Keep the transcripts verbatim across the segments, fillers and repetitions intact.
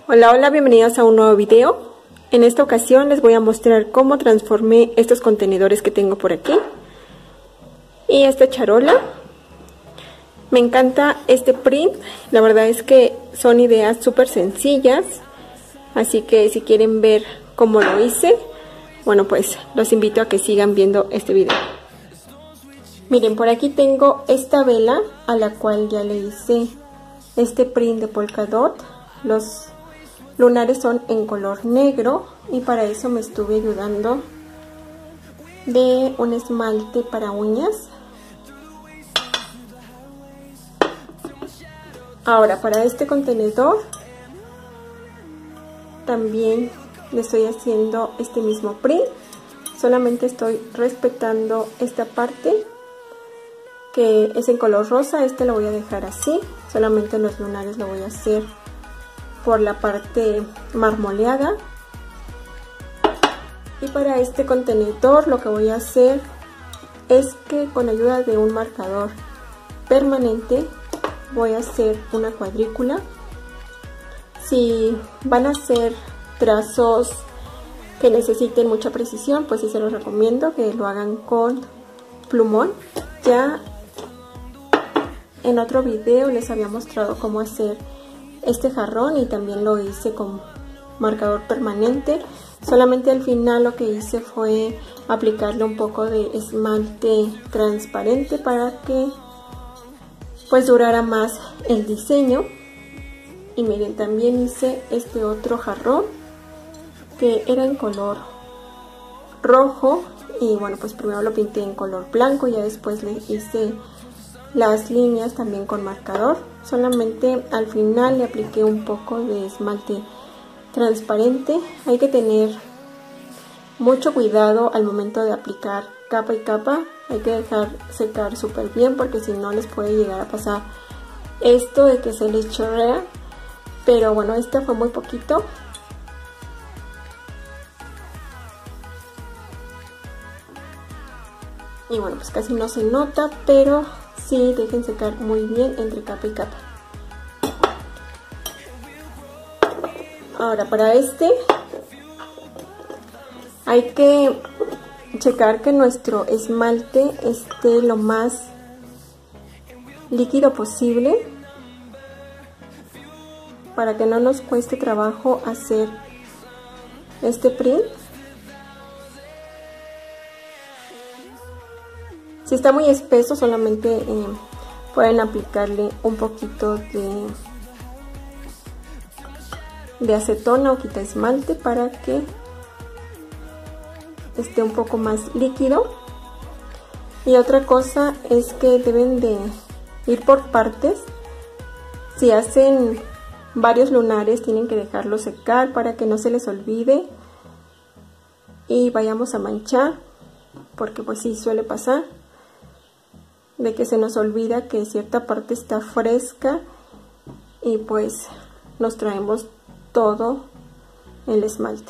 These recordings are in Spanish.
Hola, hola, bienvenidos a un nuevo video. En esta ocasión les voy a mostrar cómo transformé estos contenedores que tengo por aquí y esta charola. Me encanta este print, la verdad es que son ideas súper sencillas, así que si quieren ver cómo lo hice, bueno, pues los invito a que sigan viendo este video. Miren, por aquí tengo esta vela a la cual ya le hice este print de polka dot. Los lunares son en color negro y para eso me estuve ayudando de un esmalte para uñas. Ahora, para este contenedor también le estoy haciendo este mismo print, solamente estoy respetando esta parte que es en color rosa. Este lo voy a dejar así, solamente los lunares lo voy a hacer por la parte marmoleada. Y para este contenedor lo que voy a hacer es que con ayuda de un marcador permanente voy a hacer una cuadrícula. Si van a hacer trazos que necesiten mucha precisión, pues sí se los recomiendo que lo hagan con plumón. Ya en otro video les había mostrado cómo hacer este jarrón y también lo hice con marcador permanente. Solamente al final lo que hice fue aplicarle un poco de esmalte transparente para que pues durara más el diseño. Y miren, también hice este otro jarrón que era en color rojo y bueno, pues primero lo pinté en color blanco y ya después le hice las líneas también con marcador. Solamente al final le apliqué un poco de esmalte transparente. Hay que tener mucho cuidado al momento de aplicar capa y capa. Hay que dejar secar súper bien porque si no les puede llegar a pasar esto de que se les chorrea. Pero bueno, este fue muy poquito. Y bueno, pues casi no se nota, pero sí dejen secar muy bien entre capa y capa. Ahora para este hay que checar que nuestro esmalte esté lo más líquido posible para que no nos cueste trabajo hacer este print. Si está muy espeso, solamente eh, pueden aplicarle un poquito de, de acetona o quita esmalte para que esté un poco más líquido. Y otra cosa es que deben de ir por partes. Si hacen varios lunares, tienen que dejarlo secar para que no se les olvide y vayamos a manchar, porque pues sí suele pasar de que se nos olvida que cierta parte está fresca y pues nos traemos todo el esmalte.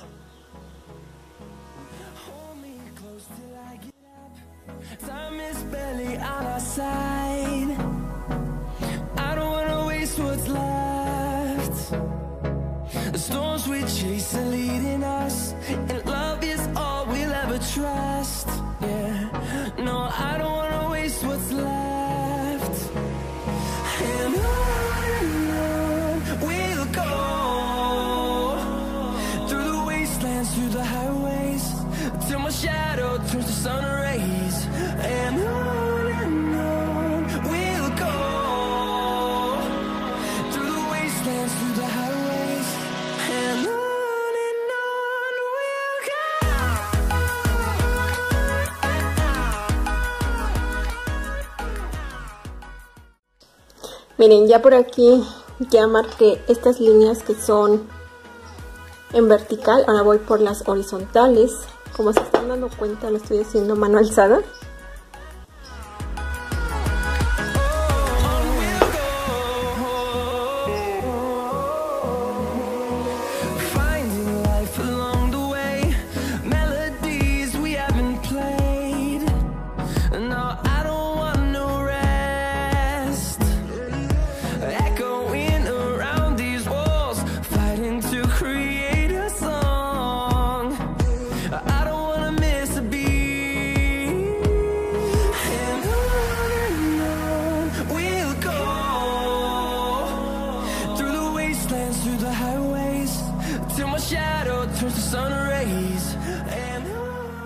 Miren, ya por aquí ya marqué estas líneas que son en vertical. Ahora voy por las horizontales. Como se están dando cuenta, lo estoy haciendo mano alzada. Echoing around these walls, fighting to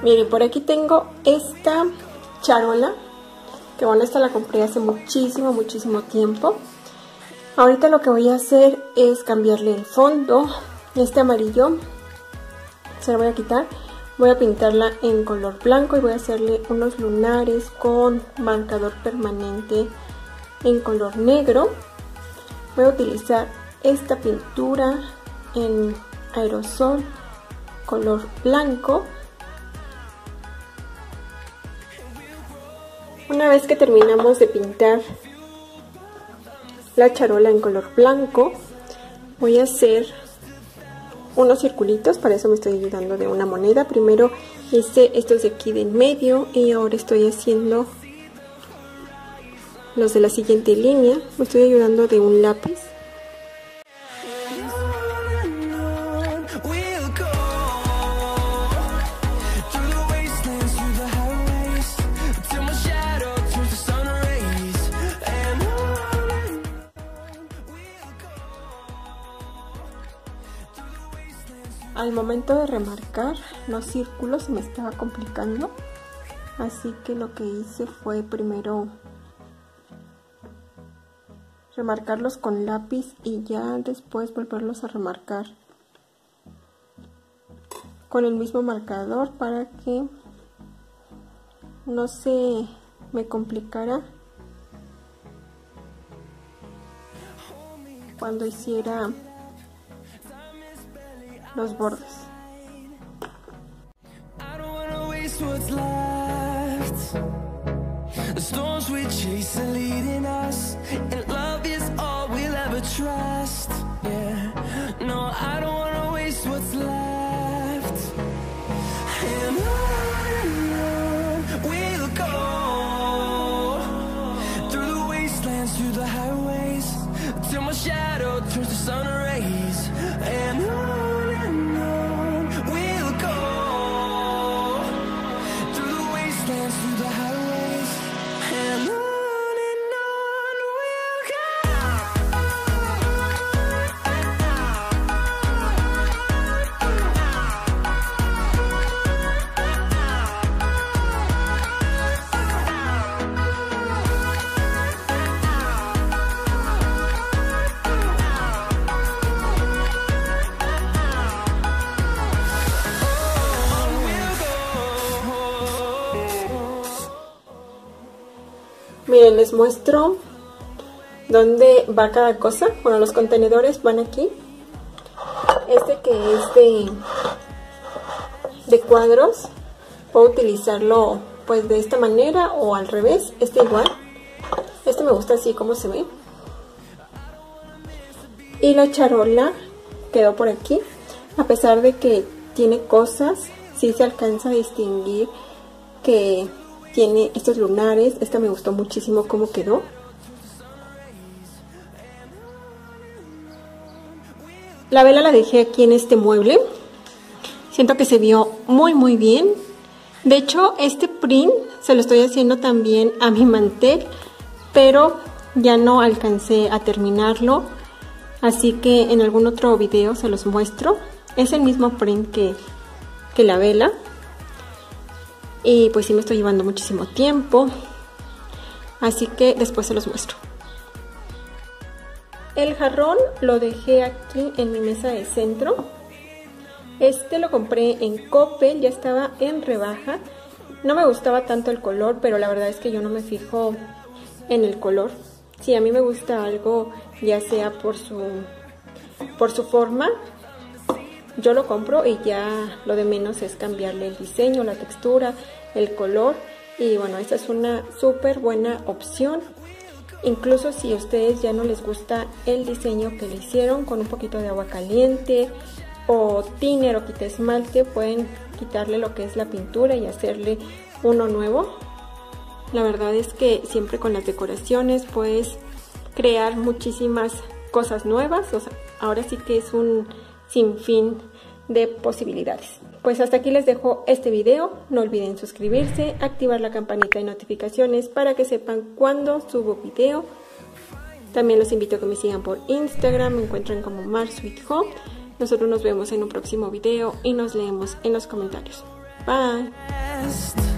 Miren, por aquí tengo esta charola, que bueno, esta la compré hace muchísimo, muchísimo tiempo. Ahorita lo que voy a hacer es cambiarle el fondo, este amarillo, se lo voy a quitar. Voy a pintarla en color blanco y voy a hacerle unos lunares con marcador permanente en color negro. Voy a utilizar esta pintura en aerosol color blanco. Una vez que terminamos de pintar la charola en color blanco, voy a hacer unos circulitos. Para eso me estoy ayudando de una moneda. Primero hice estos de aquí de en medio y ahora estoy haciendo los de la siguiente línea. Me estoy ayudando de un lápiz. Al momento de remarcar los círculos se me estaba complicando, así que lo que hice fue primero remarcarlos con lápiz y ya después volverlos a remarcar con el mismo marcador para que no se me complicara cuando hiciera los bordes. What's left? The storms we chase are leading us, and love is all we'll ever trust. Yeah, no, I don't wanna waste what's left. And on and on we'll go, through the wastelands, through the highways, till my shadow turns to sun rays. And on miren, les muestro dónde va cada cosa. Bueno, los contenedores van aquí. Este que es de, de cuadros, puedo utilizarlo pues de esta manera o al revés. Este igual. Este me gusta así como se ve. Y la charola quedó por aquí. A pesar de que tiene cosas, sí se alcanza a distinguir que tiene estos lunares. Esta me gustó muchísimo cómo quedó. La vela la dejé aquí en este mueble. Siento que se vio muy muy bien. De hecho, este print se lo estoy haciendo también a mi mantel, pero ya no alcancé a terminarlo. Así que en algún otro video se los muestro. Es el mismo print que, que la vela. Y pues sí me estoy llevando muchísimo tiempo, así que después se los muestro. El jarrón lo dejé aquí en mi mesa de centro. Este lo compré en Coppel, ya estaba en rebaja. No me gustaba tanto el color, pero la verdad es que yo no me fijo en el color. Si a mí me gusta algo, ya sea por su, por su forma, yo lo compro y ya lo de menos es cambiarle el diseño, la textura, el color. Y bueno, esta es una súper buena opción. Incluso si a ustedes ya no les gusta el diseño que le hicieron, con un poquito de agua caliente o thinner o quita esmalte, pueden quitarle lo que es la pintura y hacerle uno nuevo. La verdad es que siempre con las decoraciones puedes crear muchísimas cosas nuevas. O sea, ahora sí que es un sinfín de posibilidades. Pues hasta aquí les dejo este video. No olviden suscribirse, activar la campanita de notificaciones para que sepan cuando subo video. También los invito a que me sigan por Instagram, me encuentran como Mar Sweet Home. Nosotros nos vemos en un próximo video y nos leemos en los comentarios. Bye. Bye.